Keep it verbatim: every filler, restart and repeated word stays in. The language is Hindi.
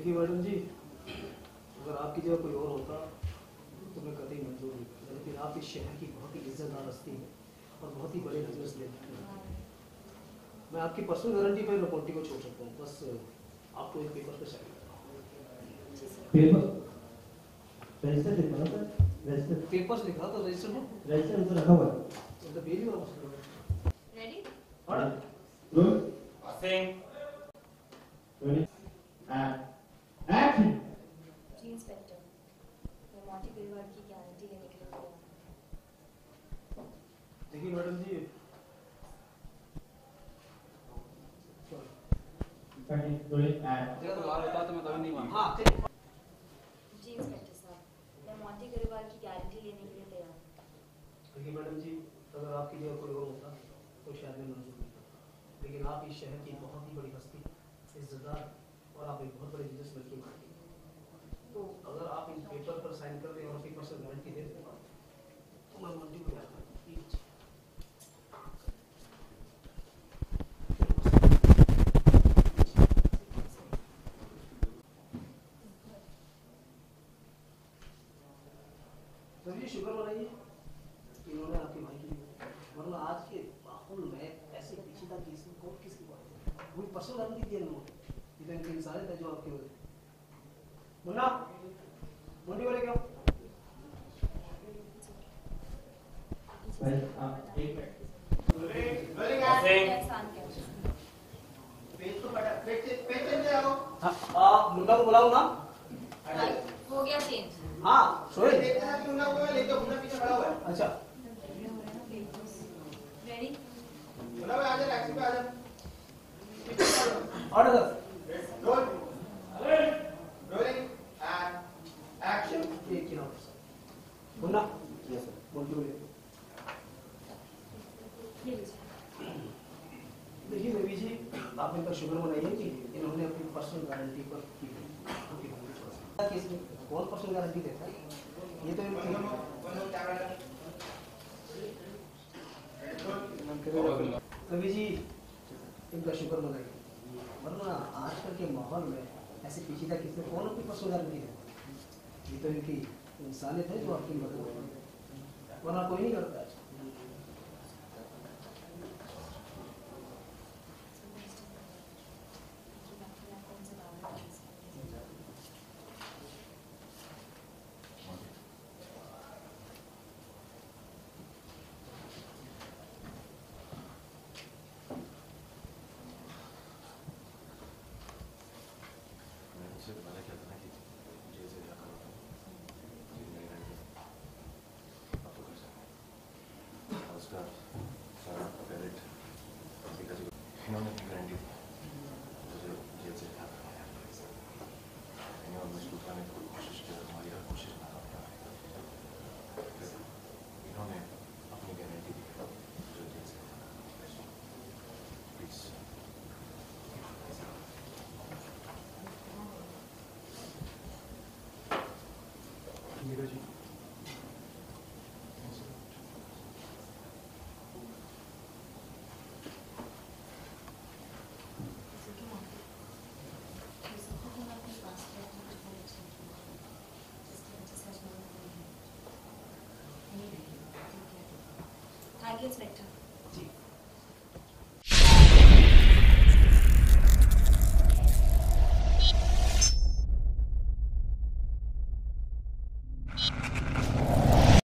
देखिए मैडम जी, अगर आपकी जगह कोई और होता तो मैं कतई मंजूर नहीं करता, लेकिन आप इस शहर की बहुत ही इज्जतदार हस्ती है और बहुत ही बड़े बिजनेस लेते हैं। मैं आपकी पर्सनल गारंटी पर प्रॉपर्टी को छोड़ सकता हूँ, बस आपको एक पेपर पे साइन करना। पेपर रजिस्टर लिखा था रजिस्टर पेपर्स लिखा तो रजिस्टर में रजिस्टर उधर रखा हुआ है। मतलब ये भी वापस रेडी और good Sing. Ready and action. जी इंस्पेक्टर, मैं मोंटी परिवार की गारंटी लेने के लिए आया हूं। देखिए मैडम जी, रोलिंग एंड देखो तुम्हारा होता तो मैं कभी नहीं मानता। हाँ जी इंस्पेक्टर साहब, मैं मोंटी परिवार की गारंटी लेने के लिए तैयार हूं। देखिए मैडम जी, अगर आपकी जगह कोई और होता तो शायद मैं मंजूर नहीं करता, लेकिन आप इस शहर की बहुत ही बड़ी हस्ती, इज्जतदार और आप एक बहुत बड़े बिजनेस लड़के हैं। तो अगर आप इन पेपर पर साइन कर दें और पेपर से गारंटी दे दें तो मैं मंडी को जाता हूँ। तो शुक्र मनाइए कि इन्होंने आपके भाई की, वरना आज के माहौल में ऐसे पीछे था कि इसमें कौन किसकी बात है। वो पर्सनल गारंटी दिया इन्होंने, इधर इनके इंसान है जो आपके वजह मुन्ना मुंडी वाले क्यों भाई आप एक Rolling. Rolling. मैं Sing. एहसान क्या पेज तो बड़ा पेज पेज चेंज आओ. आप मुन्ना को बुलाओ ना। हो गया चेंज। हाँ सोए देखते हैं कि उन्ना को लेके उन्ना पीछे खड़ा हुआ है. अच्छा रेडी उन्ना भाई आ जा टैक्सी पे आ जा. Order roll. Rolling. And action. एक ही order sir. Munna yes sir मुंडी वाले देखिए बेबी जी, आप इनका शुक्र मनाइए कि इन्होंने अपनी पर्सनल गारंटी पर की केस में कौन पर्सनल गारंटी देता है, ये तो इनकी कवि जी इनका शुक्र मनाइए, वरना आजकल के माहौल में ऐसे पीछे था किसने कौन अपनी पर्सनल गारंटी देता, ये तो इनकी इंसानियत है जो आपकी मदद, वरना कोई नहीं करता है। इन्होंने की गारंटी मुझे जेल से रिहा करवाया। मैंने और मजबूत करने की कोशिश की, हमारी हर कोशिश नाकाम रही। इन्होंने अपनी गारंटी दी मुझे जेल से रिहा करवाया। प्लीज जी थैंक यू इंस्पेक्टर।